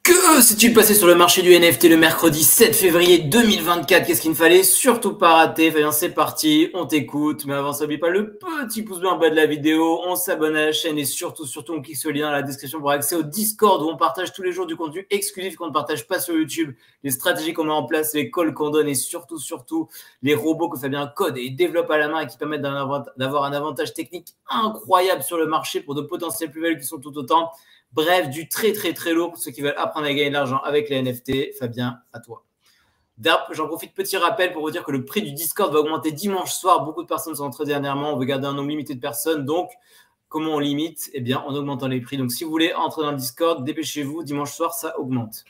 Que s'est-il passé sur le marché du NFT le mercredi 7 février 2024? Qu'est-ce qu'il ne fallait surtout pas rater? Fabien, c'est parti, on t'écoute. Mais avant ça, n'oublie pas le petit pouce bleu en bas de la vidéo. On s'abonne à la chaîne et surtout, on clique sur le lien dans la description pour accéder au Discord où on partage tous les jours du contenu exclusif qu'on ne partage pas sur YouTube. Les stratégies qu'on met en place, les calls qu'on donne et surtout, les robots que Fabien code et développe à la main et qui permettent d'avoir un avantage technique incroyable sur le marché pour de potentiels plus-values qui sont tout autant. Bref, du très lourd pour ceux qui veulent apprendre à gagner de l'argent avec les NFT. Fabien, à toi. J'en profite, petit rappel pour vous dire que le prix du Discord va augmenter dimanche soir. Beaucoup de personnes sont entrées dernièrement. On veut garder un nombre limité de personnes. Donc, comment on limite? Eh bien, en augmentant les prix. Donc, si vous voulez entrer dans le Discord, dépêchez-vous. Dimanche soir, ça augmente.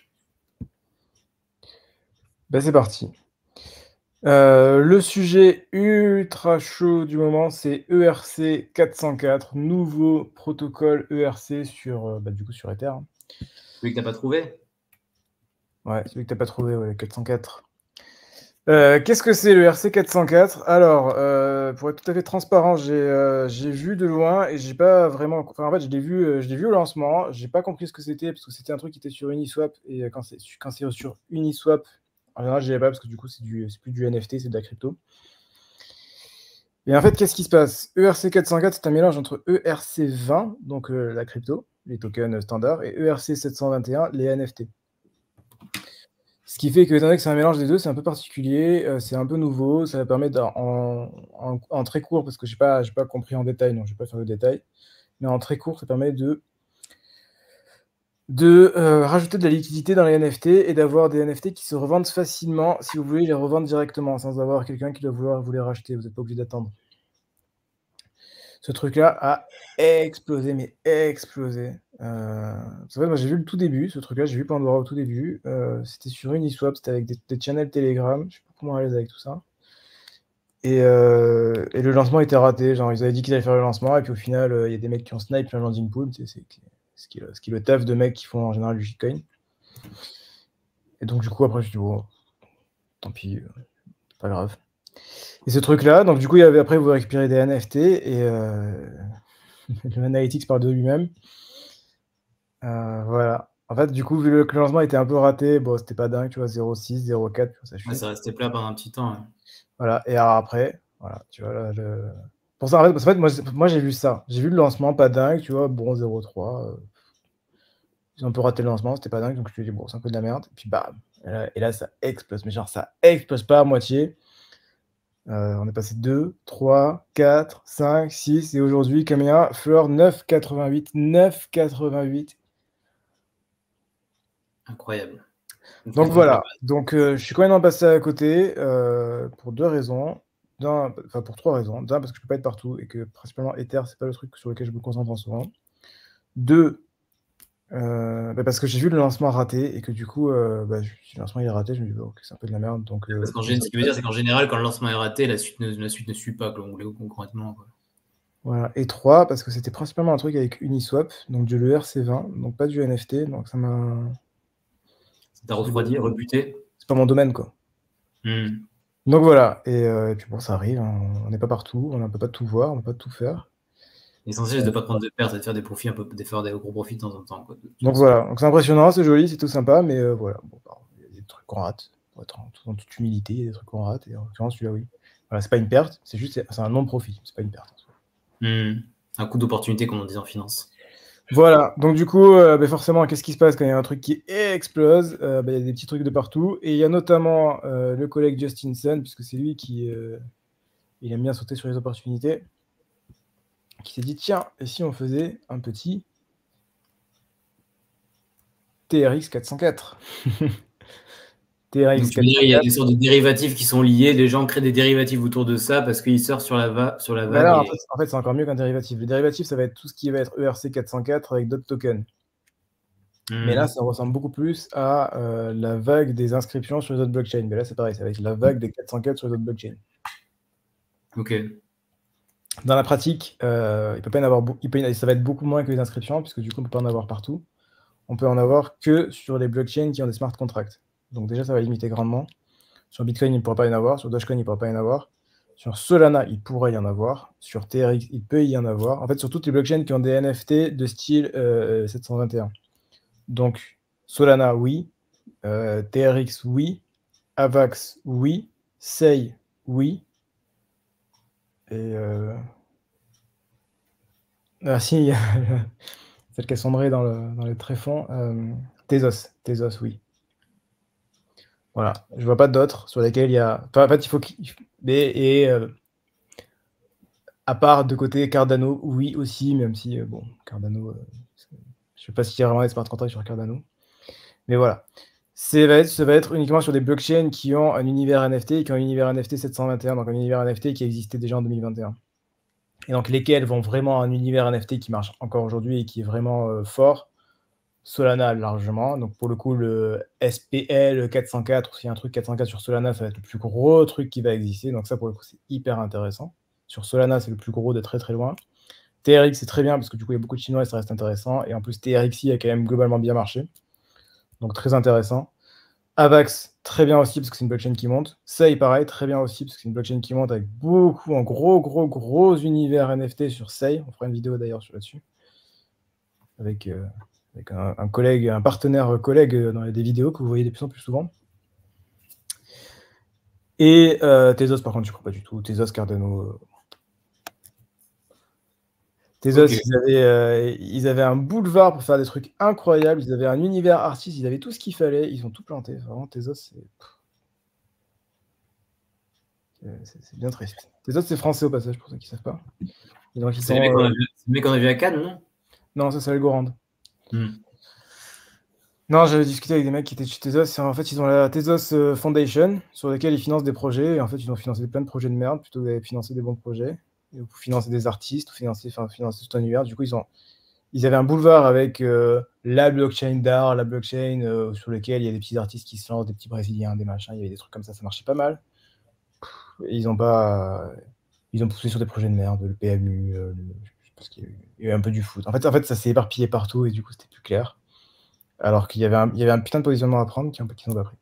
Ben, c'est parti. Le sujet ultra chaud du moment, c'est ERC 404, nouveau protocole ERC sur, du coup, sur Ether. Celui que tu n'as pas trouvé? Ouais, celui que tu n'as pas trouvé, ouais, 404. Qu'est-ce que c'est le ERC 404? Alors, pour être tout à fait transparent, j'ai vu de loin et j'ai pas vraiment... Enfin, en fait, je l'ai vu au lancement, j'ai pas compris ce que c'était, parce que c'était un truc qui était sur Uniswap, et quand c'est sur Uniswap, en général, je l'avais pas, parce que du coup, c'est plus du NFT, c'est de la crypto. Et en fait, qu'est-ce qui se passe? ERC 404, c'est un mélange entre ERC 20, donc la crypto, les tokens standards, et ERC 721, les NFT. Ce qui fait que, étant donné que c'est un mélange des deux, c'est un peu particulier, c'est un peu nouveau, ça va permettre en très court, parce que je n'ai pas compris en détail, donc je ne vais pas faire le détail, mais en très court, ça permet de rajouter de la liquidité dans les NFT et d'avoir des NFT qui se revendent facilement si vous voulez les revendre directement, sans avoir quelqu'un qui doit vouloir vous les racheter, vous n'êtes pas obligé d'attendre. Ce truc-là a explosé, mais explosé. En fait, moi j'ai vu le tout début, ce truc-là, j'ai vu Pandora au tout début. C'était sur Uniswap, c'était avec des channels Telegram, je sais pas comment à l'aise avec tout ça. Et le lancement était raté, genre ils avaient dit qu'ils allaient faire le lancement, et puis au final, il y a des mecs qui ont snipe un landing pool, c'est ce qui est le taf de mecs qui font en général du shitcoin. Et donc du coup, après, je dis, bon, tant pis, pas grave. Et ce truc-là, donc du coup, après, vous récupérez des NFT, et le Analytics parle de lui-même. Voilà. En fait, du coup, vu que le lancement était un peu raté, bon, c'était pas dingue, tu vois, 0,6, 0,4, ça chute. Ouais, ça restait plat pendant un petit temps. Ouais. Voilà, et alors après, voilà, tu vois, là, pour ça, en fait, moi j'ai vu ça. J'ai vu le lancement, pas dingue, tu vois, bon, 0,3. Ils ont un peu raté le lancement, c'était pas dingue, donc je me suis dit, bon, c'est un peu de la merde. Et puis, bam. Et là, ça explose, mais genre, ça explose pas à moitié. On est passé 2, 3, 4, 5, 6, et aujourd'hui, combien? Fleur 9,88. 9,88. Incroyable. Donc voilà, donc je suis quand même passé à côté pour deux raisons. Enfin pour trois raisons. D'un, parce que je peux pas être partout et que principalement Ether, c'est pas le truc sur lequel je me concentre en ce moment. Deux, parce que j'ai vu le lancement raté et que du coup, si le lancement est raté, je me dis bon, okay, c'est un peu de la merde. Donc, parce ce qui veut dire, c'est qu'en général, quand le lancement est raté, la suite ne suit pas concrètement. Quoi. Voilà. Et trois, parce que c'était principalement un truc avec Uniswap, donc de l'ERC20, donc pas du NFT, donc ça m'a... Ça t'a refroidi, rebuté? C'est pas mon domaine, quoi. Donc voilà, et puis bon, ça arrive, hein. On n'est pas partout, on ne peut pas tout voir, on ne peut pas tout faire. L'essentiel, c'est de ne pas prendre de pertes et de faire des profits, de faire des gros profits de temps en temps. Quoi, donc voilà, donc c'est impressionnant, c'est joli, c'est tout sympa, mais voilà, bon, il y a des trucs qu'on rate, pour être en toute humilité, il y a des trucs qu'on rate, et en l'occurrence, celui-là, oui. Voilà, c'est pas une perte, c'est juste, c'est un non-profit, c'est pas une perte. Un coup d'opportunité, comme on dit en finance. Voilà, donc du coup, forcément, qu'est-ce qui se passe quand il y a un truc qui explose? Il y a des petits trucs de partout, et il y a notamment le collègue Justin Sun, puisque c'est lui qui il aime bien sauter sur les opportunités, qui s'est dit, tiens, et si on faisait un petit TRX 404? Donc, il y a des sortes de dérivatifs qui sont liés, les gens créent des dérivatifs autour de ça parce qu'ils sortent sur la vague. Là, en fait, c'est encore mieux qu'un dérivatif. Le dérivatif, ça va être tout ce qui va être ERC 404 avec d'autres tokens. Mais là, ça ressemble beaucoup plus à la vague des inscriptions sur les autres blockchains. Mais là, c'est pareil, ça va être la vague des 404 sur les autres blockchains. Ok. Dans la pratique, il peut pas y en avoir ça va être beaucoup moins que les inscriptions, puisque du coup, on peut pas en avoir partout. On peut en avoir que sur les blockchains qui ont des smart contracts. Donc déjà, ça va limiter grandement. Sur Bitcoin, il ne pourra pas y en avoir. Sur Dogecoin, il ne pourra pas y en avoir. Sur Solana, il pourrait y en avoir. Sur TRX, il peut y en avoir. En fait, sur toutes les blockchains qui ont des NFT de style 721. Donc, Solana, oui. TRX, oui. Avax, oui. Sei, oui. Et ah si, il y a celle qui a sombré dans les tréfonds. Tezos, oui. Voilà, je vois pas d'autres sur lesquels il y a. Enfin, en fait, il faut qu'il. À part de côté Cardano, oui aussi, même si bon, Cardano, je sais pas s'il y a vraiment des smart contracts sur Cardano. Mais voilà. Ça va être uniquement sur des blockchains qui ont un univers NFT, qui ont un univers NFT 721, donc un univers NFT qui existait déjà en 2021. Et donc lesquels vont vraiment un univers NFT qui marche encore aujourd'hui et qui est vraiment fort. Solana largement. Donc pour le coup, le SPL 404, s'il y a un truc 404 sur Solana, ça va être le plus gros truc qui va exister. Donc ça, pour le coup, c'est hyper intéressant. Sur Solana, c'est le plus gros de très très loin. TRX, c'est très bien parce que du coup, il y a beaucoup de Chinois et ça reste intéressant. Et en plus, TRXI a quand même globalement bien marché. Donc très intéressant. Avax, très bien aussi parce que c'est une blockchain qui monte. Sei, pareil, très bien aussi parce que c'est une blockchain qui monte avec beaucoup, un gros univers NFT sur Sei. On fera une vidéo d'ailleurs là-dessus. Avec un collègue, un partenaire collègue dans des vidéos que vous voyez de plus en plus souvent. Et Tezos, par contre, je ne crois pas du tout. Tezos, Cardano. Tezos, okay. Ils avaient un boulevard pour faire des trucs incroyables. Ils avaient un univers artiste. Ils avaient tout ce qu'il fallait. Ils ont tout planté. Vraiment, Tezos, c'est bien triste. Tezos, c'est français au passage, pour ceux qui ne savent pas. C'est le mec qu'on a vu à Cannes, non? Non, ça, c'est Algorand. Non, j'avais discuté avec des mecs qui étaient chez Tezos. En fait, ils ont la Tezos Foundation sur laquelle ils financent des projets. Et en fait, ils ont financé plein de projets de merde plutôt que de financer des bons projets. Et vous financer des artistes, ou financer tout un univers. Du coup, ils avaient un boulevard avec la blockchain d'art, la blockchain sur laquelle il y a des petits artistes qui se lancent, des petits Brésiliens, des machins. Il y avait des trucs comme ça marchait pas mal. Et ils ont poussé sur des projets de merde, le PMU, parce qu'il y a eu un peu du foot. En fait, ça s'est éparpillé partout et du coup, c'était plus clair. Alors qu'il y avait un putain de positionnement à prendre qu'ils n'ont pas pris.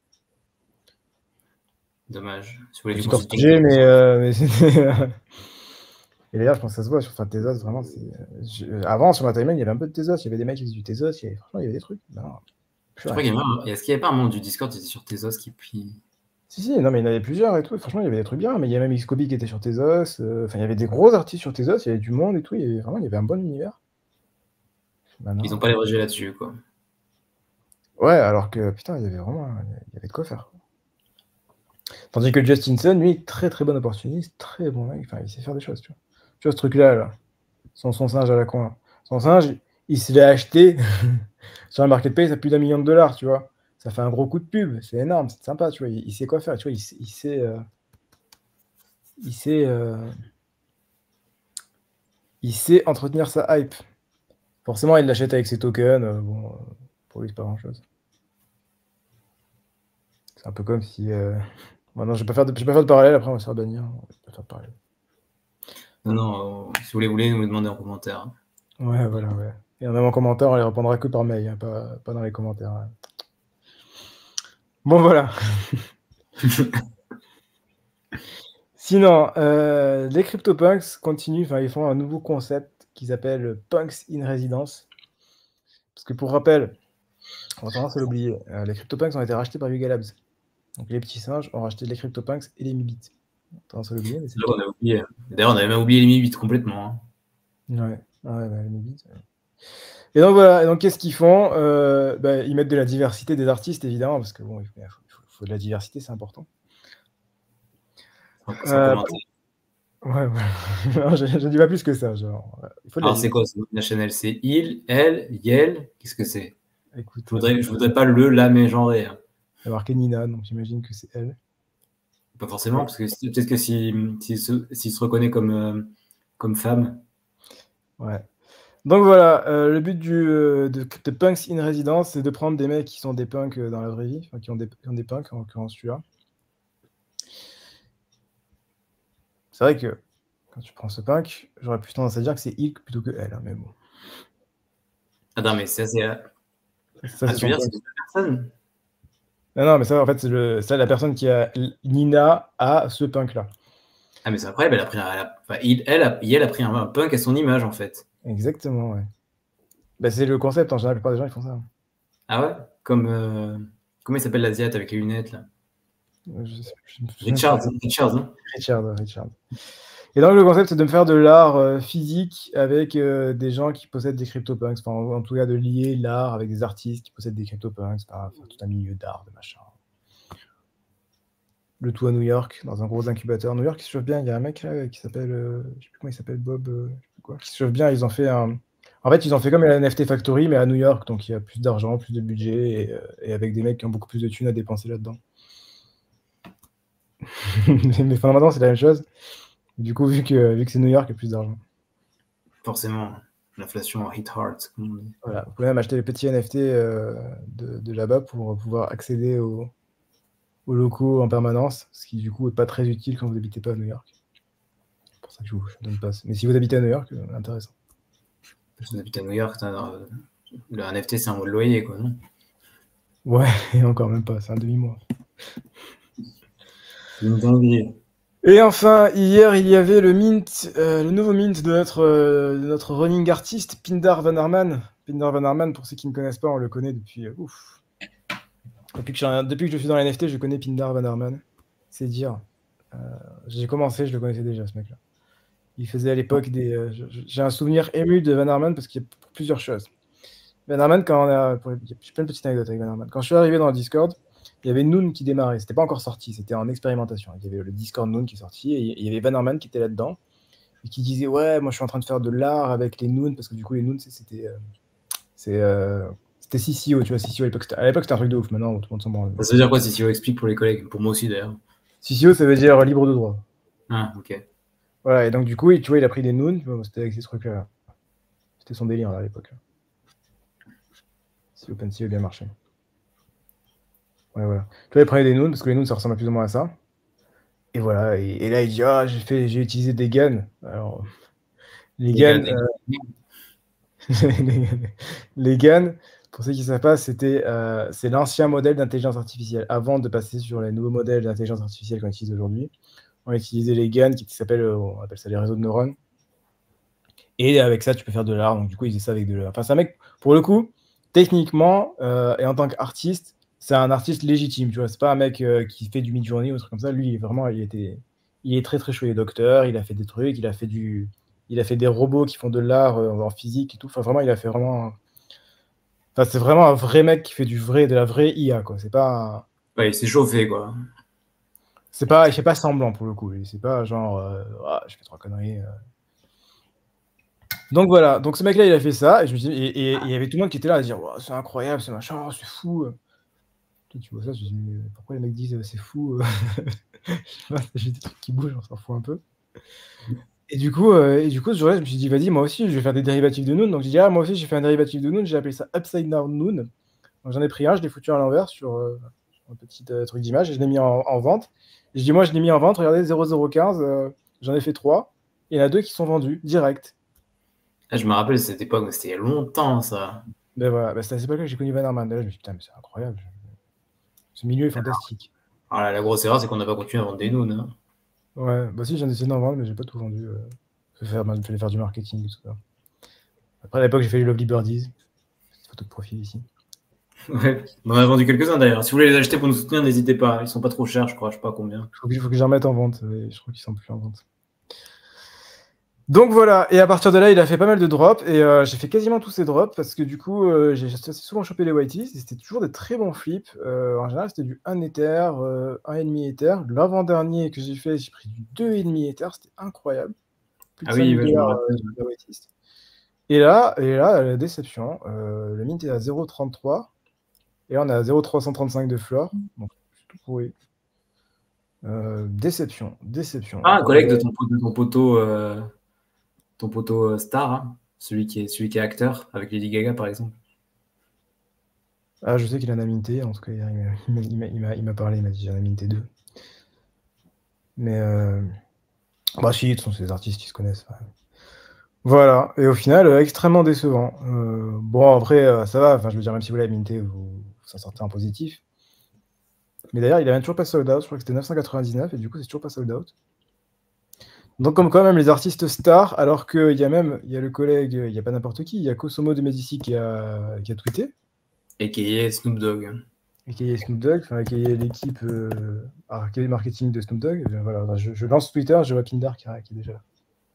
Dommage. Si vous voulez du consulting, mais c'était... Et d'ailleurs, je pense que ça se voit sur Tezos, vraiment. Avant, sur ma timeline, il y avait un peu de Tezos. Il y avait des mecs qui faisaient du Tezos. Franchement, il y avait des trucs. Est-ce qu'il n'y avait pas un membre du Discord qui était sur Tezos qui puis... Si, non, mais il y en avait plusieurs et tout. Franchement, il y avait des trucs bien. Mais il y a même Xcopy qui était sur Tezos. Enfin, il y avait des gros artistes sur Tezos. Il y avait du monde et tout. Il y avait un bon univers. Ils n'ont pas les rejets là-dessus, quoi. Ouais, alors que, putain, il y avait de quoi faire. Tandis que Justin Sun, lui, très très bon opportuniste, très bon mec. Enfin, il sait faire des choses, tu vois. Tu vois ce truc-là, là. Son singe à la con, là. Son singe, il se l'est acheté sur un marketplace à plus d'1 million de dollars, tu vois. Ça fait un gros coup de pub, c'est énorme, c'est sympa, tu vois. Il sait quoi faire, tu vois. Il sait entretenir sa hype. Forcément, il l'achète avec ses tokens. Bon, pour lui, c'est pas grand-chose. C'est un peu comme si... Bon, non, je vais pas faire de parallèle, après on va se faire bannir. Je vais pas faire de parallèle. Non, si vous voulez nous demander en commentaire. Ouais, voilà, ouais. Et même en commentaire, on les répondra que par mail, hein, pas dans les commentaires. Ouais. Bon, voilà. Sinon, les CryptoPunks continuent, ils font un nouveau concept qu'ils appellent Punks in Residence. Parce que pour rappel, on a tendance à l'oublier, les CryptoPunks ont été rachetés par Yuga Labs. Donc les petits singes ont racheté les CryptoPunks et les Mibits. On a tendance à l'oublier. Mais on a oublié. D'ailleurs, on avait même oublié les Mibits complètement. Hein. Ouais, les Mibits. Ouais. Et donc voilà, et donc qu'est-ce qu'ils font ils mettent de la diversité des artistes, évidemment, parce que bon, il faut de la diversité, c'est important. Ouais, non, je dis pas plus que ça. Genre, alors, c'est quoi la chaîne? C'est il, elle, Yel? Qu'est-ce que c'est? Écoute, je voudrais pas la mégenrer. Hein. Il y a marqué Nina, donc j'imagine que c'est elle. Pas forcément, parce que peut-être que s'il se reconnaît comme femme. Ouais. Donc voilà, le but de Punks in Residence, c'est de prendre des mecs qui sont des punks dans la vraie vie, qui ont des punks, en l'occurrence celui-là. C'est vrai que quand tu prends ce punk, j'aurais plus tendance à dire que c'est il plutôt que elle, hein, mais bon. Attends, mais ça, c'est... tu veux dire, c'est une personne? Non, mais ça, en fait, c'est la personne qui a... Nina a ce punk-là. Ah, mais c'est incroyable, elle a pris un punk à son image, en fait. Exactement, ouais. C'est le concept, en général, la plupart des gens, ils font ça. Ah ouais? Comme, comment il s'appelle l'Asiate avec les lunettes, là? Je sais plus, je me souviens Richard, pas. Richard, non? Richard. Et donc le concept, c'est de me faire de l'art physique avec des gens qui possèdent des CryptoPunks. Enfin, en tout cas, de lier l'art avec des artistes qui possèdent des CryptoPunks, faire tout un milieu d'art, de machin. Le tout à New York, dans un gros incubateur. New York, qui se chauffe bien. Il y a un mec là qui s'appelle, je sais plus comment il s'appelle, Bob, je sais plus quoi, qui se chauffe bien. Ils ont fait un. En fait, ils ont fait comme la NFT Factory, mais à New York, donc il y a plus d'argent, plus de budget, et avec des mecs qui ont beaucoup plus de thunes à dépenser là-dedans. Mais fondamentalement, c'est la même chose. Du coup, vu que c'est New York, il y a plus d'argent. Forcément, l'inflation hit hard. Voilà. Vous pouvez même acheter les petits NFT de là-bas pour pouvoir accéder aux locaux en permanence, ce qui du coup n'est pas très utile quand vous n'habitez pas à New York. C'est pour ça que je vous donne pas. Mais si vous habitez à New York, intéressant. Si vous habitez à New York, le NFT c'est un mois de loyer, quoi, non? Ouais, et encore même pas, c'est un demi-mois. C'est une dinguerie. Et enfin, hier, il y avait le mint, le nouveau mint de notre running artiste, Pindar Van Arman. Pindar Van Arman, pour ceux qui ne connaissent pas, on le connaît depuis Depuis que je suis dans la NFT, je connais Pindar Van Arman. C'est dire. J'ai commencé, je le connaissais déjà, ce mec-là. Il faisait à l'époque des. J'ai un souvenir ému de Van Arman parce qu'il y a plusieurs choses. Van Arman, j'ai plein de petites anecdotes avec Van Arman. Quand je suis arrivé dans le Discord, il y avait Noon qui démarrait. C'était pas encore sorti, c'était en expérimentation. Il y avait le Discord Noon qui est sorti et il y avait Van Arman qui était là-dedans et qui disait ouais, moi je suis en train de faire de l'art avec les Noon parce que du coup les Noon c'était CCO, tu vois. CCO à l'époque c'était un truc de ouf. Maintenant tout le monde s'en branle. Ça veut dire quoi, CCO? Explique pour les collègues, pour moi aussi d'ailleurs. CCO, ça veut dire libre de droit. Ah, ok. Voilà, et donc du coup, tu vois, il a pris des Noon, c'était avec ces trucs-là. C'était son délire là, à l'époque. Si OpenSea a bien marché. Ouais, voilà. Tu vois, il prenait des Noon, parce que les Noon, ça ressemble plus ou moins à ça. Et voilà, et là, il dit, ah, j'ai utilisé des GAN. Alors, les GAN, les GAN, pour ceux qui ne savent pas, c'est l'ancien modèle d'intelligence artificielle. Avant de passer sur les nouveaux modèles d'intelligence artificielle qu'on utilise aujourd'hui, on utilisait les GAN qui s'appellent, on appelle ça les réseaux de neurones. Et avec ça, tu peux faire de l'art. Donc, du coup, il faisait ça avec de l'art. Enfin, c'est un mec, pour le coup, techniquement, et en tant qu'artiste, c'est un artiste légitime, tu vois. C'est pas un mec qui fait du Midjourney ou un truc comme ça. Lui, vraiment, il est très, très chaud. Il est docteur, il a fait des trucs, il a fait des robots qui font de l'art en physique et tout. Enfin, vraiment, Enfin, c'est vraiment un vrai mec qui fait de la vraie IA, quoi. C'est pas... Ouais, il s'est chauffé, quoi. Il fait pas semblant, pour le coup. C'est pas genre, je fais 3 conneries. Donc voilà, donc ce mec-là, il a fait ça, et je me dis, et il y avait tout le monde qui était là à dire, wow, c'est incroyable, c'est machin, c'est fou. Tu vois ça, je me dis, mais pourquoi les mecs disent c'est fou? J'ai des trucs qui bougent, on s'en fout un peu. Et du coup, ce jour-là, je me suis dit, vas-y, moi aussi, je vais faire des dérivatifs de Noon. Donc j'ai dit, moi aussi, j'ai fait un dérivatif de Noon, j'ai appelé ça Upside Down Noon. Donc j'en ai pris un, je l'ai foutu à l'envers sur un petit truc d'image, et je l'ai mis en vente. Et je dis, moi, je l'ai mis en vente, regardez, 0015, j'en ai fait 3, et il y en a 2 qui sont vendus, direct. Ah, je me rappelle cette époque, mais c'était il y a longtemps, ça. Ben voilà, c'est à cette époque-là que j'ai connu Van Arman. Là, je me suis dit, putain, mais c'est incroyable. Ce milieu est fantastique. Alors, la grosse erreur, c'est qu'on n'a pas continué à vendre des Noon. Hein. Ouais, bah si, j'en ai essayé d'en vendre, mais j'ai pas tout vendu. Il fallait faire du marketing et tout ça. Après, à l'époque, j'ai fait les Lovely Birdies. Petite photo de profil ici. Ouais, on en a vendu quelques-uns d'ailleurs. Si vous voulez les acheter pour nous soutenir, n'hésitez pas. Ils sont pas trop chers, je crois. Je sais pas combien. Il faut que j'en mette en vente. Je crois qu'ils sont plus en vente. Donc voilà, et à partir de là, il a fait pas mal de drops, et j'ai fait quasiment tous ces drops, parce que du coup, j'ai assez souvent chopé les whiteys, et c'était toujours des très bons flips. En général, c'était du 1 Ether, 1,5 Ether. L'avant-dernier que j'ai fait, j'ai pris du 2,5 Ether, c'était incroyable. Plus de 5 000 $, de whiteys. Et là, la déception, le mint est à 0,33, et là, on est à 0,335 de floor, donc c'est tout pourri. Déception. Ah, un collègue de ton poteau star, hein, celui qui est acteur, avec Lady Gaga par exemple. Ah, je sais qu'il en a minté, en tout cas, il m'a parlé, il m'a dit j'en ai minté 2. Mais bah si, ce sont ces artistes qui se connaissent. Ouais. Voilà, et au final, extrêmement décevant. Bon, après, ça va, enfin, je veux dire, même si vous l'avez minté, vous s'en sortez en positif. Mais d'ailleurs, il a même toujours pas sold out, je crois que c'était 999, et du coup, c'est toujours pas sold out. Donc, comme quand même les artistes stars, alors qu'il y a le collègue, il n'y a pas n'importe qui, il y a Kosomo de Medici qui a tweeté. A.K.A. Snoop Dogg. A.k.a. Snoop Dogg, enfin, a.k.a. l'équipe a.k.a. marketing de Snoop Dogg. Voilà, je lance Twitter, je vois Pindar qui est déjà là.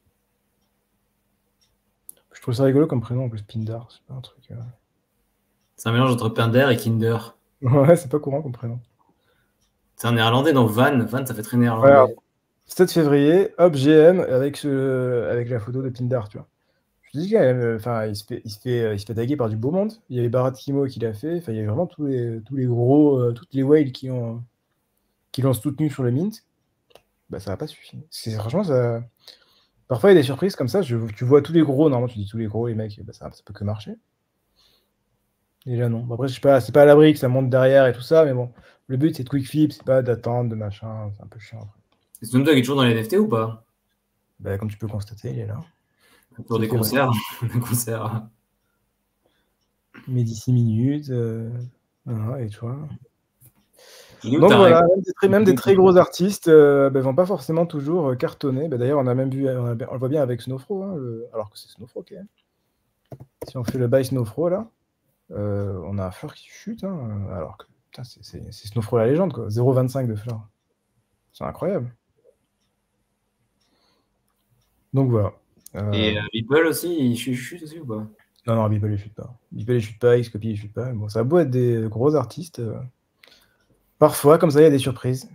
Je trouve ça rigolo comme prénom en plus, Pindar. C'est pas un truc. C'est un mélange entre Pinder et Kinder. Ouais, c'est pas courant comme prénom. C'est un néerlandais dans Van. Van, ça fait très néerlandais. Voilà. 7 février, hop, GM avec la photo de Pindar, tu vois. Je te dis quand même, enfin, il se fait taguer par du beau monde. Il y avait Barat Kimo qui l'a fait. Enfin, il y avait vraiment tous les gros, toutes les whales qui l'ont soutenu sur le mint. Bah, ça n'a pas suffi. Franchement, ça. Parfois, il y a des surprises comme ça. Tu vois tous les gros, normalement, tu dis tous les gros, les mecs, bah, ça peut que marcher. Et là, non. Bon, après, je sais pas, c'est pas à l'abri que ça monte derrière et tout ça, mais bon. Le but, c'est de quick flip, c'est pas d'attendre, de machin. C'est un peu chiant. Snoop Dogg est toujours dans les NFT ou pas? Bah, comme tu peux constater, il est là. Pour des concerts. Des concerts. Mais d'ici minutes. Voilà, et tu vois. Donc voilà, même des très gros artistes vont pas forcément toujours cartonner. D'ailleurs, on a même vu, on le voit bien avec Snowfro, hein, alors que c'est Snowfro qui est. Si on fait le buy Snowfro là, on a un Fleur qui chute, hein, alors que putain, c'est Snowfro la légende, quoi. 0,25 de Fleur. C'est incroyable. Donc voilà. Et Beeple aussi, il chute aussi ou pas? Non, Beeple il chute pas. Beeple il chute pas, Xcopy il chute pas. Bon, ça a beau être des gros artistes. Parfois, comme ça, il y a des surprises.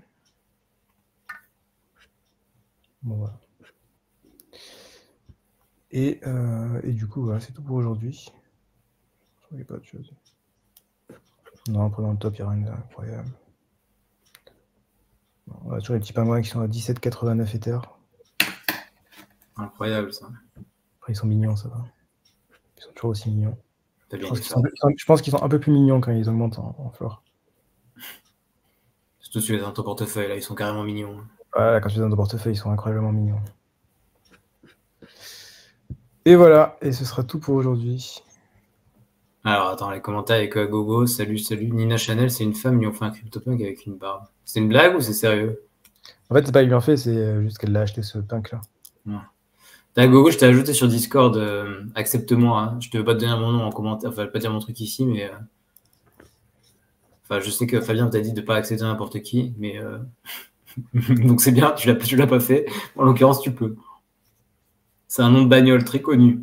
Bon, voilà. Et du coup, voilà, c'est tout pour aujourd'hui. Je trouvais pas de choses. Non, après dans le top, il n'y a rien d'incroyable. On a toujours les petits pingouins qui sont à 17,89 Ether. Incroyable ça. Après, ils sont mignons, ça va. Ils sont toujours aussi mignons. Je pense qu'ils sont un peu plus mignons quand ils augmentent en flore. Surtout celui dans ton portefeuille, là, ils sont carrément mignons. Voilà, quand tu es dans ton portefeuille, ils sont incroyablement mignons. Et voilà, et ce sera tout pour aujourd'hui. Alors attends, les commentaires avec Gogo, salut. Nina Chanel, c'est une femme, ils lui ont fait un CryptoPunk avec une barbe. C'est une blague ou c'est sérieux? En fait, c'est pas ils lui ont fait, c'est juste qu'elle l'a acheté ce punk là. T'as Gogo, je t'ai ajouté sur Discord, accepte-moi. Hein. Je te veux pas te donner mon nom en commentaire, enfin, je vais pas dire mon truc ici, mais. Enfin, je sais que Fabien t'a dit de pas accepter n'importe qui, mais. Donc c'est bien, tu l'as pas fait. En l'occurrence, tu peux. C'est un nom de bagnole très connu.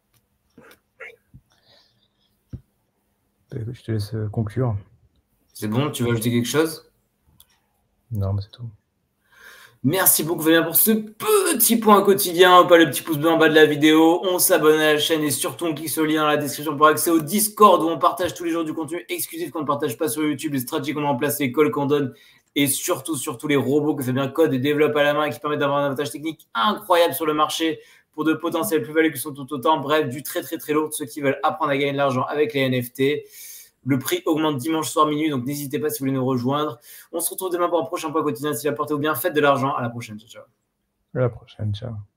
Je te laisse conclure. C'est bon, tu veux ajouter quelque chose? Non, mais c'est tout. Merci beaucoup Fabien pour ce petit point quotidien. Pas le petit pouce bleu en bas de la vidéo. On s'abonne à la chaîne et surtout on clique sur le lien dans la description pour accéder au Discord où on partage tous les jours du contenu exclusif qu'on ne partage pas sur YouTube, les stratégies qu'on met en place, les calls qu'on donne et surtout les robots que Fabien code et développe à la main et qui permettent d'avoir un avantage technique incroyable sur le marché pour de potentielles plus-values qui sont tout autant. Bref, du très lourd. Ceux qui veulent apprendre à gagner de l'argent avec les NFT. Le prix augmente dimanche soir minuit, donc n'hésitez pas si vous voulez nous rejoindre. On se retrouve demain pour un prochain point quotidien. Si la portez-vous bien, faites de l'argent. À la prochaine. Ciao. À la prochaine. Ciao.